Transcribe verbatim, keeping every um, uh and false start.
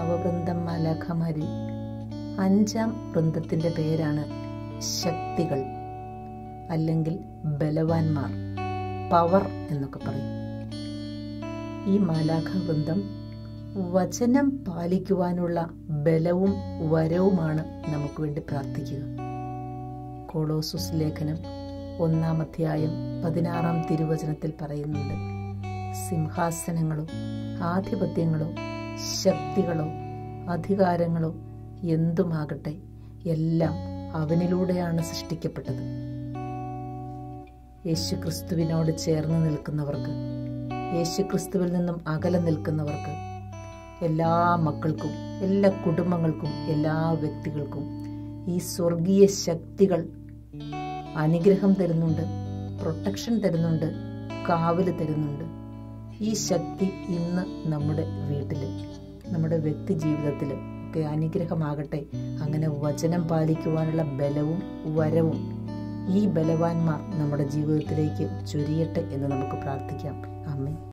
നവവൃന്ദം മാലാഖമാരിൽ അഞ്ചാം വൃന്ദത്തിന്റെ പേരാണ് ശക്തികൾ, അല്ലെങ്കിൽ ബലവാന്മാർ, പവർ എന്നൊക്കെ പറയും. ഈ മാലാഖ വൃന്ദം വചനം പാലിക്കുവാനുള്ള ബലവും വരവുമാണ് നമുക്ക് വേണ്ടി പ്രാർത്ഥിക്കുക. കൊളോസുസ് ലേഖനം ഒന്നാം അധ്യായം പതിനാറാം തിരുവചനത്തിൽ പറയുന്നുണ്ട്, സിംഹാസനങ്ങളോ ആധിപത്യങ്ങളോ ശക്തികളോ അധികാരങ്ങളോ എന്തുമാകട്ടെ എല്ലാം അവനിലൂടെയാണ് സൃഷ്ടിക്കപ്പെട്ടത്. യേശുക്രിസ്തുവിനോട് ചേർന്ന് നിൽക്കുന്നവർക്ക്, യേശുക്രിസ്തുവിൽ നിന്നും അകലെ നിൽക്കുന്നവർക്ക്, എല്ലാ മക്കൾക്കും, എല്ലാ കുടുംബങ്ങൾക്കും, എല്ലാ വ്യക്തികൾക്കും ഈ സ്വർഗീയ ശക്തികൾ അനുഗ്രഹം തരുന്നുണ്ട്, പ്രൊട്ടക്ഷൻ തരുന്നുണ്ട്, കാവല് തരുന്നുണ്ട്. ഈ ശക്തി ഇന്ന് നമ്മുടെ വീട്ടിൽ, നമ്മുടെ വ്യക്തി ജീവിതത്തിൽ ഒക്കെ അനുഗ്രഹമാകട്ടെ. അങ്ങനെ വചനം പാലിക്കുവാനുള്ള ബലവും വരവും ഈ ബലവാന്മാർ നമ്മുടെ ജീവിതത്തിലേക്ക് ചൊരിയട്ടെ എന്ന് നമുക്ക് പ്രാർത്ഥിക്കാം. ആമേൻ.